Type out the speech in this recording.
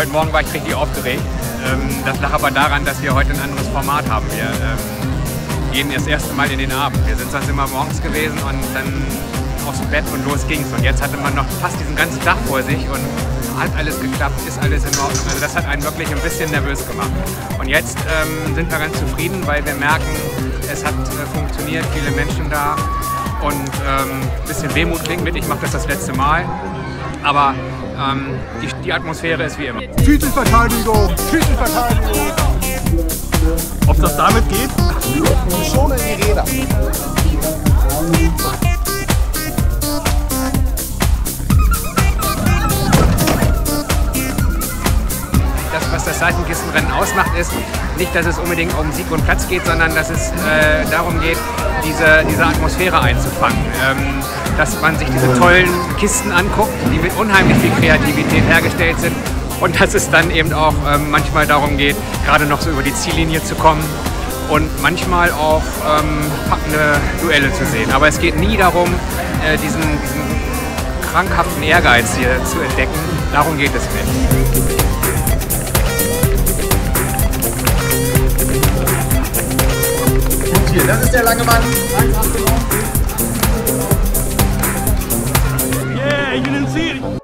heute Morgen war ich richtig aufgeregt. Das lag aber daran, dass wir heute ein anderes Format haben. Wir gehen das erste Mal in den Abend. Wir sind sonst immer morgens gewesen und dann aufs Bett und los ging's. Und jetzt hatte man noch fast diesen ganzen Tag vor sich und hat alles geklappt, ist alles in Ordnung. Also das hat einen wirklich ein bisschen nervös gemacht. Und jetzt sind wir ganz zufrieden, weil wir merken, es hat funktioniert, viele Menschen da und ein bisschen Wehmut klingt mit. Ich mache das letzte Mal, aber die Atmosphäre ist wie immer. Titelverteidigung, Titelverteidigung. Ob das damit geht? Schon in die Räder. Das, was das Seifenkistenrennen ausmacht, ist nicht, dass es unbedingt um Sieg und Platz geht, sondern dass es darum geht, diese Atmosphäre einzufangen. Dass man sich diese tollen Kisten anguckt, die mit unheimlich viel Kreativität hergestellt sind und dass es dann eben auch manchmal darum geht, gerade noch so über die Ziellinie zu kommen und manchmal auch packende Duelle zu sehen. Aber es geht nie darum, diesen krankhaften Ehrgeiz hier zu entdecken. Darum geht es nicht. Hier, das ist der lange Mann. Yeah, ich bin im Ziel.